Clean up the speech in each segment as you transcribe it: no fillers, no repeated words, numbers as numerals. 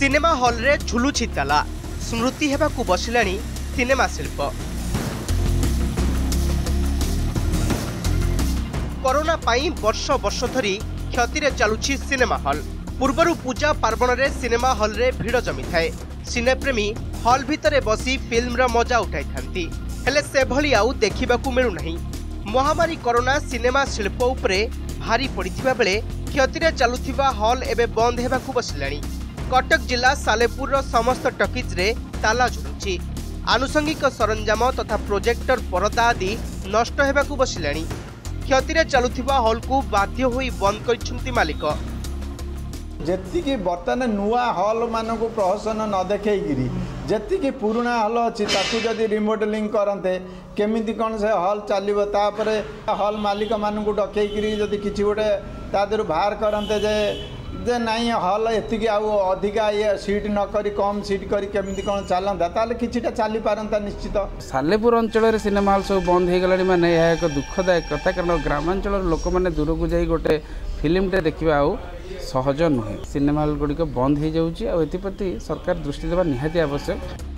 Cinema hall रे झुलुछि ताला स्मृति हेबाकु बसिलाणी cinema शिल्प। कोरोना पाई वर्ष वर्ष धरी क्षति रे चलुछि सिनेमा हॉल। पूर्वरु पूजा पार्वण रे सिनेमा हॉल रे भीड़ जमी थाए। सिनेप्रेमी हॉल भितरे बसी फिल्म रा मजा उठाई थांती, हेले से भली आउ देखिबाकु मिलु नहीं। महामारी कोरोना सिनेमा शिल्प उपरे भारी पड़िथिबा बेले क्षति रे चलुथिबा हॉल एबे बंद हेबाकु बसिलाणी। कटक जिला सालेपुर रो समस्त टकीज रे ताला झुलुछि। आनुषंगिक सरंजाम तथा प्रोजेक्टर परदा आदि नष्ट हेबाकु बसिलाणी। क्षति रे चलुथिबा हॉल को बाध्य होई बंद करिसंती मालिक। जेतिकी बर्तमान नुआ हॉल मान को प्रहसन न देखी जी पुराना हॉल अच्छी जदि रिमोडेलिंग करते केमिति कौन से हॉल चलो तापर हॉल मालिक मान को डकई जदि किसी गोटे तादर बाहर करते जे नहीं हॉल एतिकी अधिका ये सीट न करी कम सीट करी केमिति कौन चलता ताले किछिटा चली पारंता निश्चित। सालेपुर अंचल सिनेमा हॉल सब बंद हो गला माने यह एक दुखदायक कथा, कारण ग्रामांचल लोक मैंने दूर को जाई गोटे फिल्मटे देखा आउ सहज नुहे। सिनेमा हॉल गुड़िक बंद हो जाऊँगी आप्रति सरकार दृष्टि देवा निहाती आवश्यक।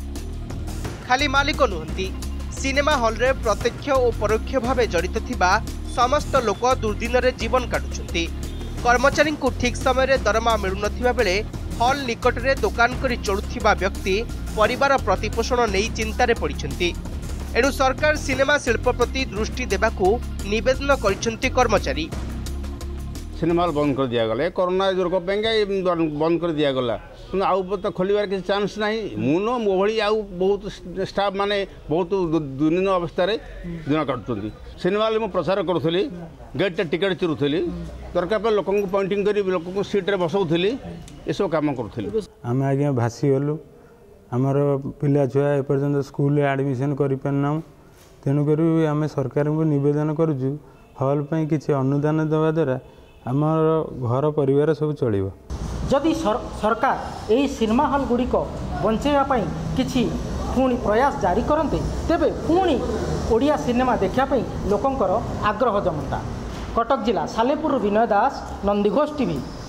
खाली मालिक नुहंती, सिनेमा हॉल रे प्रत्यक्ष और परोक्ष भाव जड़ित थिबा समस्त लोक दुर्दिन रे जीवन काटुछंती। कर्मचारी को ठीक समय रे दरमा मिलु नथिबा बेले हॉल निकट रे दुकान करी चलुथिबा व्यक्ति परिवार प्रतिपोषण नहीं चिंता रे पड़िछंती। एणु सरकार सिनेमा शिल्प प्रति दृष्टि देबाकू निवेदन करिछंती कर्मचारी। सिनेमा हॉल बंद कर दिया गला, कोरोना रोग बंद कर दिया गला, आउ तो खोलिबार किसी चांस नहीं। मुन मोभली आउ बहुत स्टाफ माने बहुत दुर्दिन अवस्था दिन काटुंट। सिनेमा हॉल में प्रचार करूली, गेट टिकेट चिरुली, दरकार पे लोक पॉइंटिंग कर लोक सीट्रे बसाऊली, ये सब कम करूँ। आम आज्ञा भासी गलु, आमर पिला छुआ एपर्यंत स्कूल एडमिशन करना, तेणुक आम सरकार को नवेदन करुचु हॉल पर किसी अनुदान देवा द्वारा आमर घर परिवार सब चलो। जदि सरकार यही सिनेमा हॉल गुड़िक बंचाइवाई किसी पुणी प्रयास जारी करते तेबे पुणी ओडिया सिनेमा देखापी लोकंकर आग्रह जमता। कटक जिला सालेपुर विनय दास, नंदीघोष टीवी।